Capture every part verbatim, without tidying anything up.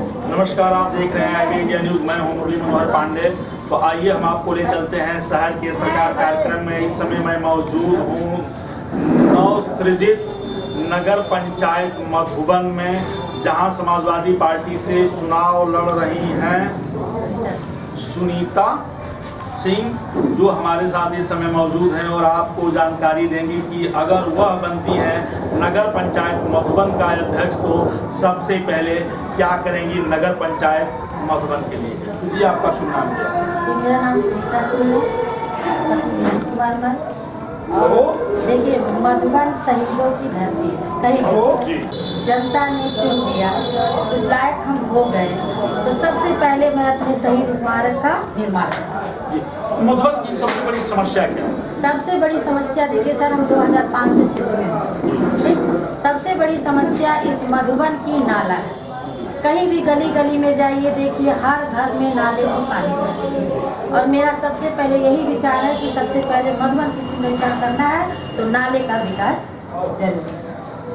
नमस्कार, आप देख रहे हैं इंडिया न्यूज। मैं हूं मुरली मनोहर पांडे। तो आइए हम आपको ले चलते हैं शहर के सरकार कार्यक्रम में। इस समय मैं मौजूद हूं नवसृजित नगर पंचायत मधुबन में, जहां समाजवादी पार्टी से चुनाव लड़ रही हैं सुनीता सिंह, जो हमारे साथ इस समय मौजूद हैं और आपको जानकारी देंगी कि अगर वह बनती है नगर पंचायत मधुबन का अध्यक्ष तो सबसे पहले क्या करेंगी नगर पंचायत मधुबन के लिए। तो जी, आपका शुभ नाम क्या है? जी, मेरा नाम सुनीता सिंह है, कुमार मन। और देखिए, मधुबन शहीदों की धरती है, कहीं जनता ने चुन लिया, उस लायक हम हो गए, तो सबसे पहले मैं अपने शहीद स्मारक का निर्माण करूँ। मधुबन की सबसे बड़ी समस्या क्या है? सबसे बड़ी समस्या देखिए सर, हम दो हज़ार पाँच से क्षेत्र में हैं। सबसे बड़ी समस्या इस मधुबन की नाला है। कहीं भी गली गली में जाइए, देखिए हर घर में नाले में पानी है। और मेरा सबसे पहले यही विचार है कि सबसे पहले मधुबन की सुंदरीकरण करना है तो नाले का विकास जरूरी है।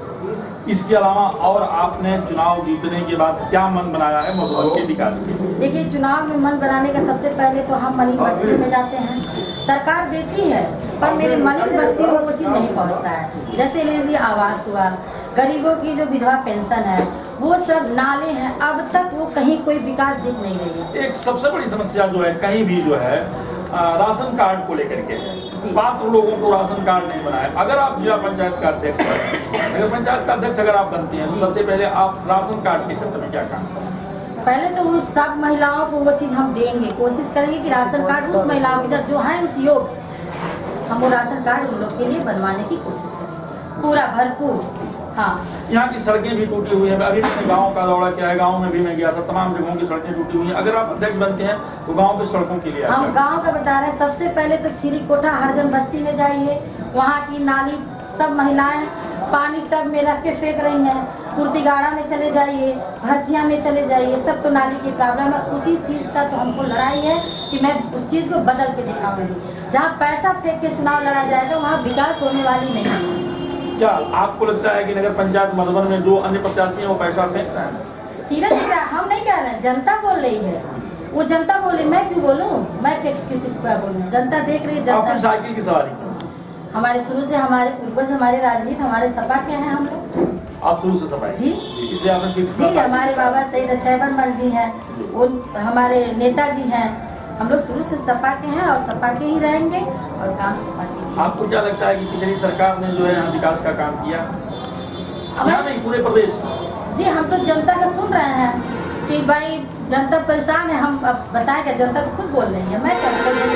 इसके अलावा और आपने चुनाव जीतने के बाद क्या मन बनाया है मधुबन के विकास के लिए? देखिए, चुनाव में मन बनाने का सबसे पहले तो हम मलिन बस्ती में जाते हैं। सरकार देती है पर मेरे मलिन बस्तियों में वो चीज़ नहीं पहुंचता है। जैसे ले लीजिए आवास हुआ, गरीबों की जो विधवा पेंशन है, वो सब नाले हैं, अब तक वो कहीं कोई विकास दिख नहीं रही है। एक सबसे बड़ी समस्या जो है कहीं भी जो है आ, राशन कार्ड को लेकर के पात्र लोगों को राशन कार्ड नहीं बनाया। अगर आप जिला पंचायत का अध्यक्ष अगर पंचायत का अध्यक्ष अगर आप बनती हैं तो सबसे पहले आप राशन कार्ड के क्षेत्र में क्या काम करें? पहले तो उन सब महिलाओं को वो चीज़ हम देंगे, कोशिश करेंगे कि राशन कार्ड उस महिलाओं के जो है उस योग्य, हम वो राशन कार्ड उन लोग के लिए बनवाने की कोशिश करेंगे पूरा भरपूर। हाँ, यहाँ की सड़कें भी टूटी हुई हैं। अभी मैंने गांव का दौरा किया है, गांव में भी मैं गया था, तमाम जगहों की सड़कें टूटी हुई हैं। अगर आप अध्यक्ष बनते हैं तो गांव की सड़कों के लिए हम गांव का बता रहे हैं। सबसे पहले तो खीरी कोठा हरजन बस्ती में जाइए, वहाँ की नाली सब महिलाएं पानी टब में रख के फेंक रही हैं। कुर्तीगाड़ा में चले जाइए, भरतिया में चले जाइए, सब तो नाली की प्रॉब्लम है। उसी चीज़ का तो हमको लड़ाई है कि मैं उस चीज़ को बदल के दिखाऊंगी। जहाँ पैसा फेंक के चुनाव लड़ा जाएगा वहाँ विकास होने वाली नहीं है। क्या आपको लगता है कि नगर पंचायत मधुबन में जो अन्य प्रत्याशी हैं वो पैसा फेंक रहे हैं? सीधा सीधा हम नहीं कह रहे हैं, जनता बोल रही है। वो जनता बोले, मैं क्यों बोलूं? मैं किसी को क्या बोलूं? जनता देख रही है। जनता साइकिल की सवारी हमारे शुरू से, हमारे पूर्वज, हमारे राजनीति, हमारे सपा के हैं हम लोग। आप शुरू से सपा जी इसलिए आपने जी, हमारे बाबा शहीद अछैबरमल जी हैं, वो हमारे नेताजी हैं। हम लोग शुरू से सपा के हैं और सपा के ही रहेंगे और काम सपा के लिए। आपको क्या लगता है कि पिछली सरकार ने जो है यहाँ विकास का काम किया? यहाँ नहीं, पूरे प्रदेश जी, हम तो जनता का सुन रहे हैं कि भाई जनता परेशान है। हम अब बताएं क्या, जनता तो खुद बोल रही है। मैं क्या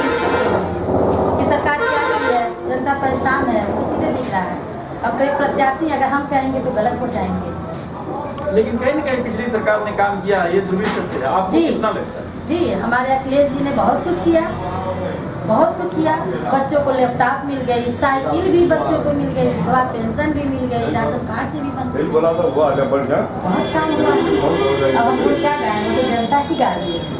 कि सरकार क्या की है, जनता परेशान है, वो सीधे दिख रहा है। अब कई प्रत्याशी अगर हम कहेंगे तो गलत हो जाएंगे। लेकिन कहीं न कहीं पिछली सरकार ने काम किया है, ये ध्रुवीय सत्य है। आपको कितना लगता है? जी, हमारे अखिलेश जी ने बहुत कुछ किया, बहुत कुछ किया। बच्चों को लैपटॉप मिल गई, साइकिल भी बच्चों को मिल गई, विधवा पेंशन भी मिल गई, राशन कार्ड से भी बन बहुत काम हुआ। अब हम लोग क्या गाएंगे, तो जनता की गा रही है।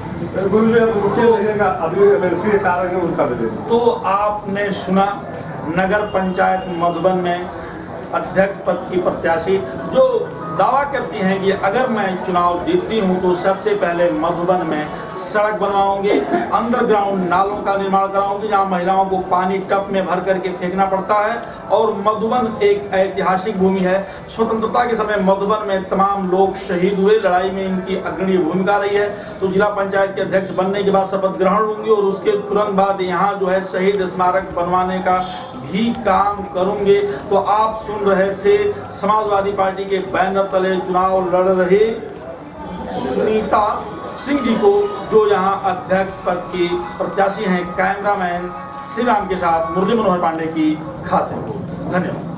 तो आपने सुना नगर पंचायत मधुबन में अध्यक्ष पद की प्रत्याशी जो दावा करती हैं कि अगर मैं चुनाव जीतती हूं तो सबसे पहले मधुबन में सड़क बनवाऊंगी, अंडरग्राउंड नालों का निर्माण कराऊंगी जहां महिलाओं को पानी टब में भर करके फेंकना पड़ता है। और मधुबन एक ऐतिहासिक भूमि है। स्वतंत्रता के समय मधुबन में तमाम लोग शहीद हुए, लड़ाई में इनकी अग्रणी भूमिका रही है। तो जिला पंचायत के अध्यक्ष बनने के बाद शपथ ग्रहण लूंगी और उसके तुरंत बाद यहाँ जो है शहीद स्मारक बनवाने का भी काम करूंगे। तो आप सुन रहे थे समाजवादी पार्टी के बैनर तले चुनाव लड़ रहे सुनीता सिंह जी को, जो यहाँ अध्यक्ष पद की प्रत्याशी हैं। कैमरामैन श्री राम के साथ मुरली मनोहर पांडे की खास रिपोर्ट। धन्यवाद।